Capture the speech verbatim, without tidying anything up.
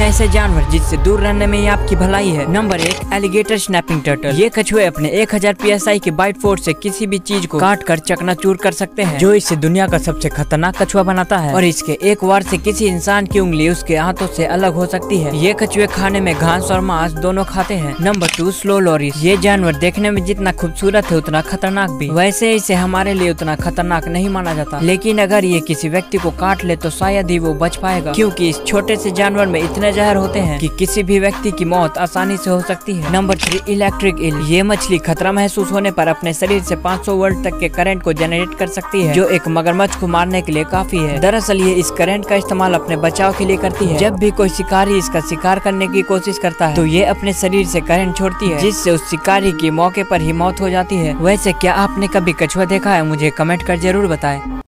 ऐसे जानवर जिससे दूर रहने में ही आपकी भलाई है। नंबर एक, एलिगेटर स्नैपिंग टर्टल। ये कछुए अपने एक हजार पी एस आई के बाइट फोर्स से किसी भी चीज को काट कर चकनाचूर कर सकते हैं, जो इसे दुनिया का सबसे खतरनाक कछुआ बनाता है। और इसके एक वार से किसी इंसान की उंगली उसके हाथों से अलग हो सकती है। ये कछुए खाने में घास और मांस दोनों खाते हैं। Number two, slow loris. ये जानवर देखने में जितना खूबसूरत है उतना खतरनाक भी। वैसे इसे हमारे लिए उतना खतरनाक नहीं माना जाता, लेकिन अगर ये किसी व्यक्ति को काट ले तो शायद ही वो बच पाएगा, क्योंकि इस छोटे से जानवर में इतने जहर होते हैं कि किसी भी व्यक्ति की मौत आसानी से हो सकती है। Number three, electric eel. ये मछली खतरा महसूस होने पर अपने शरीर से पाँच सौ वोल्ट तक के करंट को जनरेट कर सकती है, जो एक मगरमच्छ को मारने के लिए काफी है। दरअसल ये इस करंट का इस्तेमाल अपने बचाव के लिए करती है। जब भी कोई शिकारी इसका शिकार करने की कोशिश करता है तो ये अपने शरीर से करंट छोड़ती है, जिससे उस शिकारी की मौके पर ही मौत हो जाती है। वैसे क्या आपने कभी कछुआ देखा है? मुझे कमेंट कर जरूर बताएं।